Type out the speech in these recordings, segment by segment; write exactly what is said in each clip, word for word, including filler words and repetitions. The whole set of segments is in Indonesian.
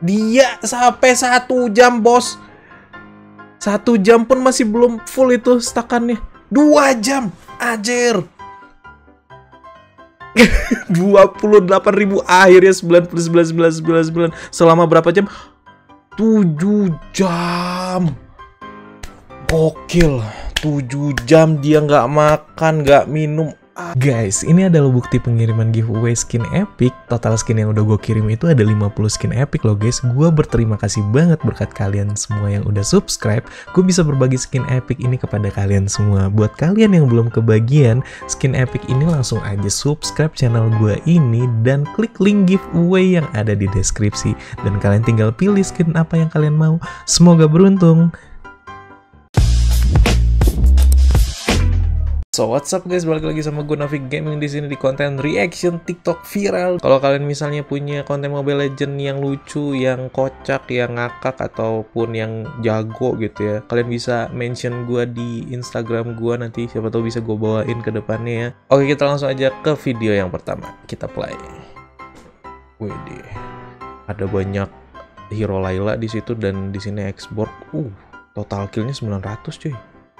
Dia sampai satu jam, bos. Satu jam pun masih belum full itu stakannya. Dua jam, ajer. dua puluh delapan ribu akhirnya sembilan puluh sembilan sembilan ratus sembilan puluh sembilan. Selama berapa jam? tujuh jam. Gokil. tujuh jam dia nggak makan, nggak minum. Ah. Guys, ini adalah bukti pengiriman giveaway skin epic. Total skin yang udah gue kirim itu ada lima puluh skin epic loh guys. Gue berterima kasih banget berkat kalian semua yang udah subscribe. Gue bisa berbagi skin epic ini kepada kalian semua. Buat kalian yang belum kebagian skin epic ini, langsung aja subscribe channel gue ini dan klik link giveaway yang ada di deskripsi. Dan kalian tinggal pilih skin apa yang kalian mau. Semoga beruntung. So what's up guys, balik lagi sama gue Novik Gaming di sini di konten reaction TikTok viral. Kalau kalian misalnya punya konten Mobile Legends yang lucu, yang kocak, yang ngakak ataupun yang jago gitu ya, kalian bisa mention gue di Instagram gue, nanti siapa tahu bisa gue bawain ke depannya ya. Oke, kita langsung aja ke video yang pertama. Kita play. Widih. Ada banyak hero Layla di situ dan di sini X-Borg. Uh, total killnya sembilan ratus cuy.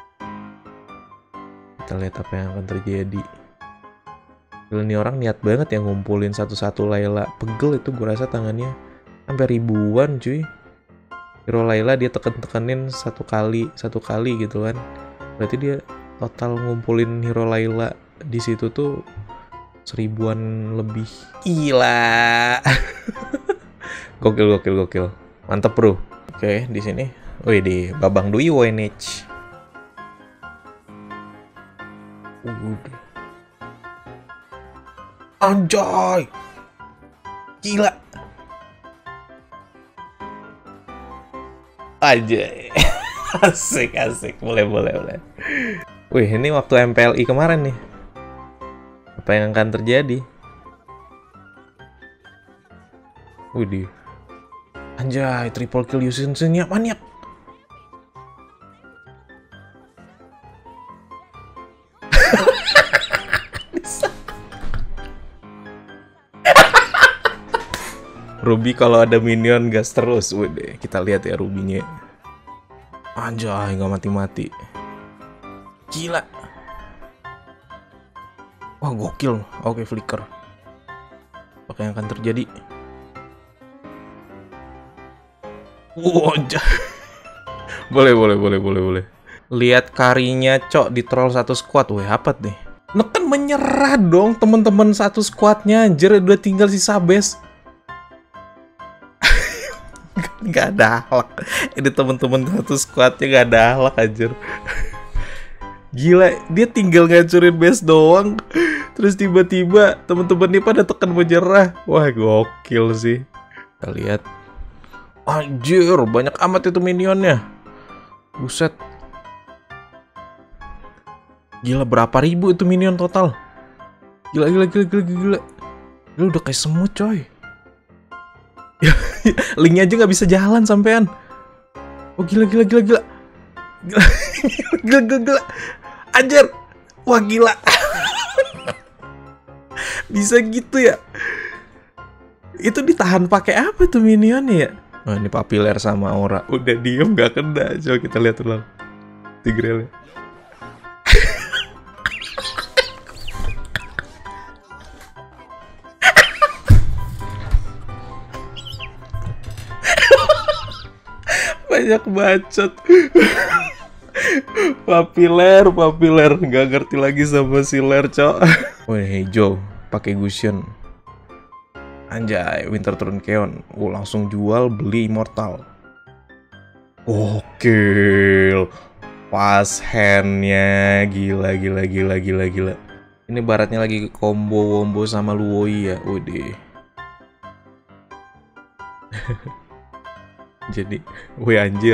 Kita lihat apa yang akan terjadi. Ini orang niat banget yang ngumpulin satu-satu Layla. Pegel itu gue rasa tangannya. Sampai ribuan cuy. Hero Layla dia teken-tekenin satu kali, satu kali gitu kan. Berarti dia total ngumpulin hero Layla di situ tuh seribuan lebih. Gila. Gokil, gokil, gokil. Mantep bro. Oke, di sini. Wih, di Babang Dwi W N H. Anjay, gila, anjay, asik asik, boleh boleh boleh. Wih, ini waktu M P L I kemarin nih, apa yang akan terjadi? Widih, anjay, triple kill Yusin Niap maniak. Ruby kalau ada minion gas terus. Udah, kita lihat ya Rubinya. Anjay, nggak mati-mati. Gila. Wah, gokil. Oke, flicker. Apa yang akan terjadi? Wow, boleh, boleh, boleh, boleh, boleh. Lihat karinya, cok, di troll satu squad. Wih, apa deh? Neken menyerah dong teman-teman satu squadnya. Anjir, udah tinggal sisa base. Gak ada halak. Ini temen-temen satu squadnya gak ada halak anjir. Gila, dia tinggal ngancurin base doang. Terus tiba-tiba temen-temennya pada tekan menyerah. Wah, gokil sih. Kita lihat. Anjir, banyak amat itu minionnya. Buset. Gila, berapa ribu itu minion total? Gila, gila, gila, gila, gila. Gila, udah kayak semut coy. Linknya aja nggak bisa jalan sampean. Oh gila gila gila gila gila gila gila, gila. Anjir, wah gila. Bisa gitu ya? Itu ditahan pakai apa tuh minionnya ya? Oh, ini Papiler sama Aura udah diem nggak kena. Coba kita lihat ulang Tigrelnya. Banyak bacot. Papiler, Papiler nggak ngerti lagi sama si Ler, cok. Wih, hijau pakai Gusion. Anjay, Winterthrone Keon. Oh, langsung jual beli Immortal. Gokil. Pas handnya gila gila gila gila gila. Ini baratnya lagi combo wombo sama Luoi ya. Udah. Jadi, wih anjir.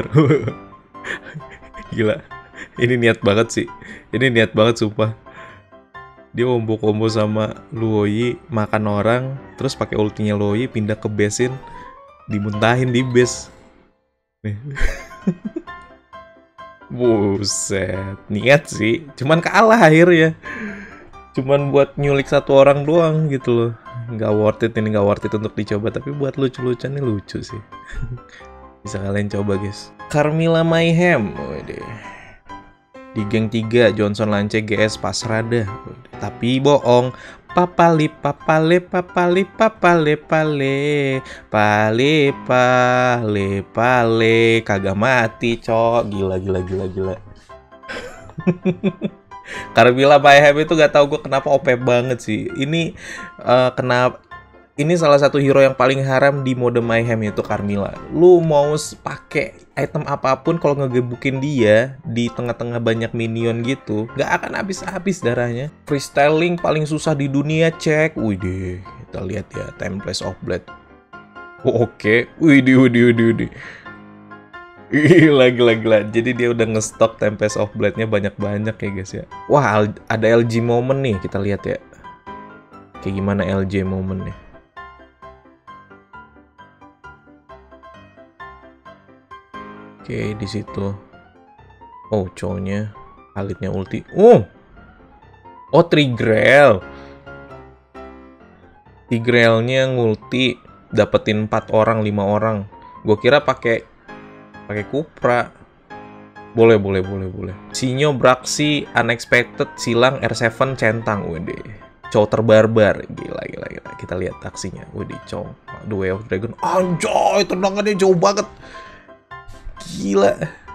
Gila. Ini niat banget sih. Ini niat banget sumpah. Dia combo-combo sama Luoi, makan orang, terus pakai ultinya Luoi pindah ke basein, dimuntahin di base. Nih. Buset, niat sih. Cuman kalah akhirnya. Cuman buat nyulik satu orang doang gitu loh. nggak worth it ini, nggak worth it untuk dicoba. Tapi buat lucu-lucuan ini lucu sih. Bisa kalian coba guys. Carmilla Mayhem. Waduh. Di geng tiga Johnson Lance G S Pasrada. Tapi bohong. Papali papale papali papale pale pale pale pale kagak mati cok. Gila gila gila gila. Carmilla Mayhem itu gak tau gue kenapa O P banget sih. Ini uh, kenapa ini salah satu hero yang paling haram di mode Mayhem itu Carmilla. Lu mau pakai item apapun kalau ngegebukin dia di tengah-tengah banyak minion gitu, gak akan habis-habis darahnya. Freestyling paling susah di dunia, cek. Wih deh, kita lihat ya Tempest of Blade. Oh, oke, okay. Wih deh, wih deh, wih deh, wih deh. Gila, gila, gila. Jadi dia udah ngestok Tempest of Blade-nya banyak-banyak ya guys ya. Wah, ada L G moment nih, kita lihat ya. Kayak gimana L G moment nih. Oke, di situ. Oh, cowoknya alitnya ulti. Oh. Oh, Tigreal. Tigrealnya ngulti dapetin empat orang, lima orang. Gue kira pakai pakai Kupra. Boleh, boleh, boleh, boleh. Sinyo, Braxi, Unexpected, Silang, R tujuh, Centang. Wede. Cowok terbarbar. Gila, gila, gila. Kita lihat aksinya. Wede, cowok. The Way of Dragon. Anjoy, tendangannya jauh banget. Gila.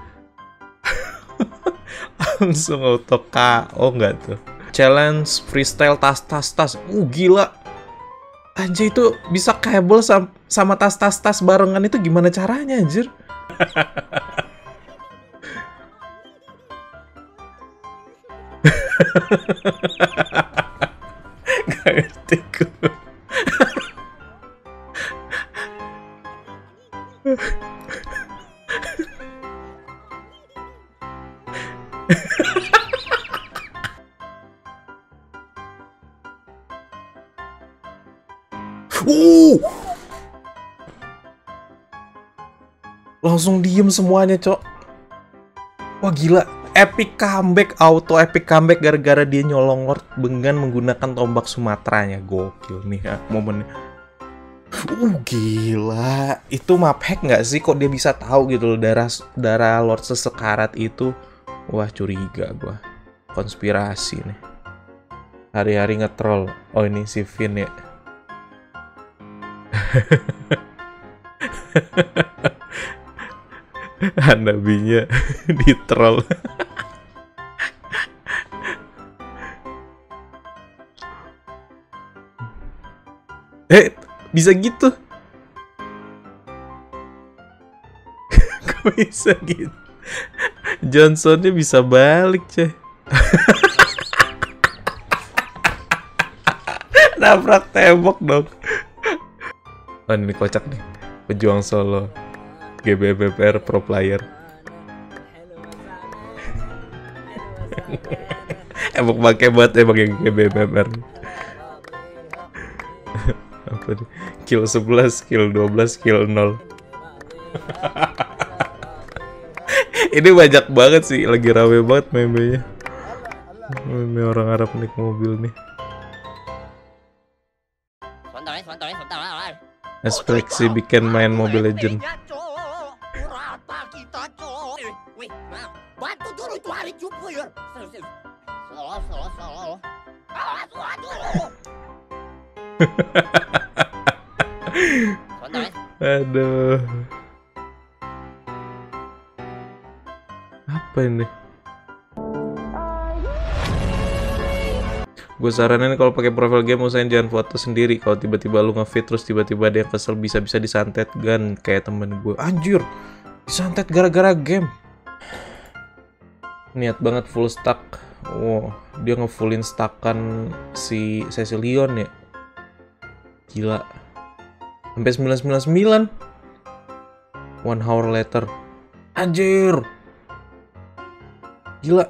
Langsung auto K O enggak tuh. Challenge freestyle tas tas tas. Uh gila. Anjir itu bisa kabel sam sama tas tas tas barengan itu gimana caranya anjir? Gak ngerti gue. Uh, langsung diem semuanya, cok. Wah gila, epic comeback, auto epic comeback gara-gara dia nyolong Lord dengan menggunakan tombak Sumatranya. Gokil nih ya momennya. Uh gila, itu map hack nggak sih? Kok dia bisa tahu gitu loh darah darah Lord sesekarat itu? Wah curiga gua, konspirasi nih. Hari-hari nge-troll. Oh ini si Finn ya. Hanabinya di troll. Eh, bisa gitu? Kok bisa gitu? Johnsonnya bisa balik, ceh. Nabrak tembok dong. Oh, ini kocak nih. Pejuang solo G B B P R pro player. Emang pakai buat emang yang G B B P R. Apa nih? Kill sebelas, kill dua belas, kill nol. Ini banyak banget sih, lagi rame banget meme-nya. Meme orang Arab naik mobil nih. Ekspresi bikin main Mobile Legend. Aduh. Apa ini? Gue saranin kalau pakai profile game usahain jangan foto sendiri. Kalau tiba-tiba lu nge-feed terus tiba-tiba dia kesel bisa-bisa disantet kan kayak temen gue. Anjir, disantet gara-gara game. Niat banget full stack. Wow, dia nge-fullin stackan si Cecilion ya. Gila. Sampai sembilan sembilan sembilan. One hour later. Anjir. Gila.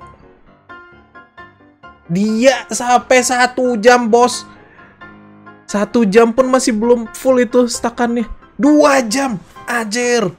Dia sampai satu jam, bos. Satu jam pun masih belum full itu stackannya. Dua jam, anjir.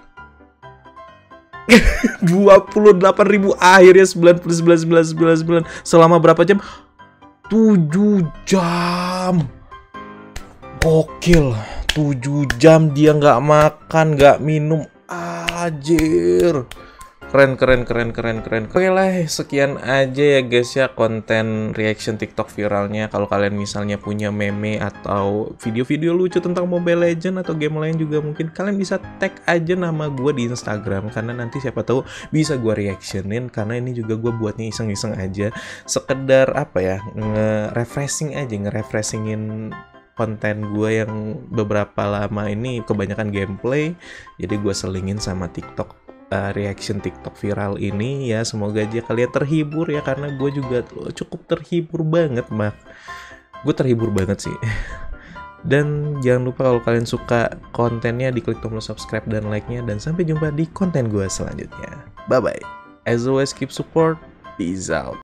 dua puluh delapan ribu akhirnya sembilan puluh sembilan sembilan sembilan sembilan. Selama berapa jam? tujuh jam. Gokil, tujuh jam dia nggak makan, nggak minum, anjir. Keren, keren, keren, keren, keren. Oke lah, sekian aja ya guys ya konten reaction TikTok viralnya. Kalau kalian misalnya punya meme atau video-video lucu tentang Mobile Legends atau game lain juga, mungkin kalian bisa tag aja nama gue di Instagram. Karena nanti siapa tahu bisa gue reactionin. Karena ini juga gue buatnya iseng-iseng aja. Sekedar apa ya, nge-refreshing aja, nge-refreshingin konten gue yang beberapa lama ini kebanyakan gameplay, jadi gue selingin sama TikTok uh, reaction TikTok viral ini ya. Semoga aja kalian terhibur ya, karena gue juga cukup terhibur banget, mak gue terhibur banget sih. Dan jangan lupa kalau kalian suka kontennya, diklik tombol subscribe dan like-nya, dan sampai jumpa di konten gue selanjutnya. Bye bye, as always keep support, peace out.